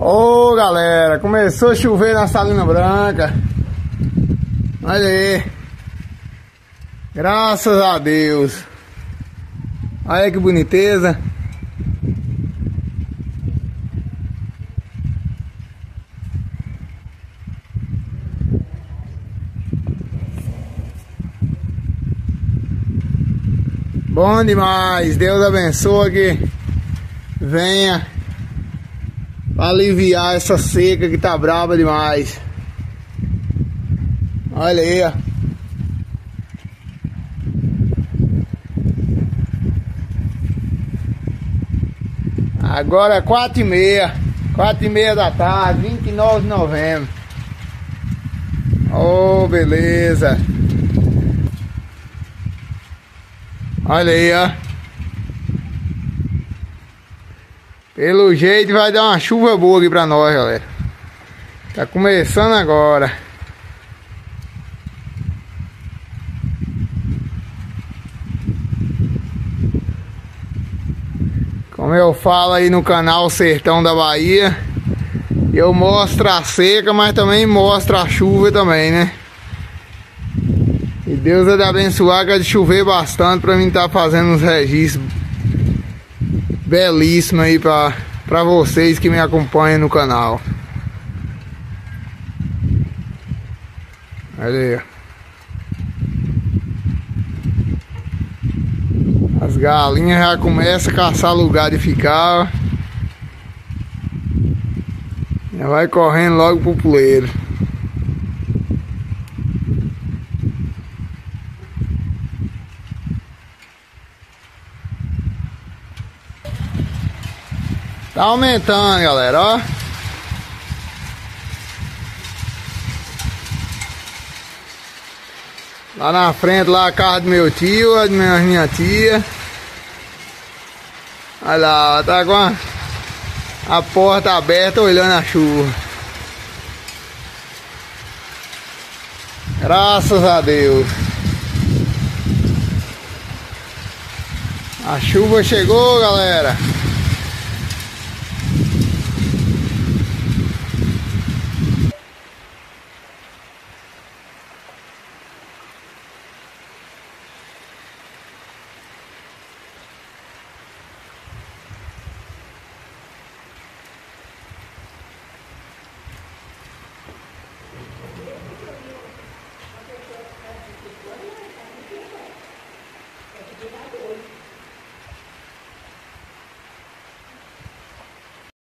Ô galera, começou a chover na Salina Branca. Olha aí. Graças a Deus. Olha que boniteza. Bom demais. Deus abençoe que venha pra aliviar essa seca que tá brava demais. Olha aí, ó. Agora é 4h30 da tarde, 29 de novembro. Oh, beleza. Olha aí, ó. Pelo jeito vai dar uma chuva boa aqui pra nós, galera. Tá começando agora. Como eu falo aí no canal Sertão da Bahia, eu mostro a seca, mas também mostro a chuva também, né? E Deus vai abençoar que é de chover bastante pra mim estar fazendo uns registros belíssimos aí pra vocês que me acompanham no canal. Olha aí, ó. As galinhas já começam a caçar lugar de ficar. Já vai correndo logo pro puleiro. Tá aumentando, galera, ó. Lá na frente, lá a casa do meu tio, a de minha tia. Olha lá, ó, tá com a porta aberta olhando a chuva. Graças a Deus. A chuva chegou, galera.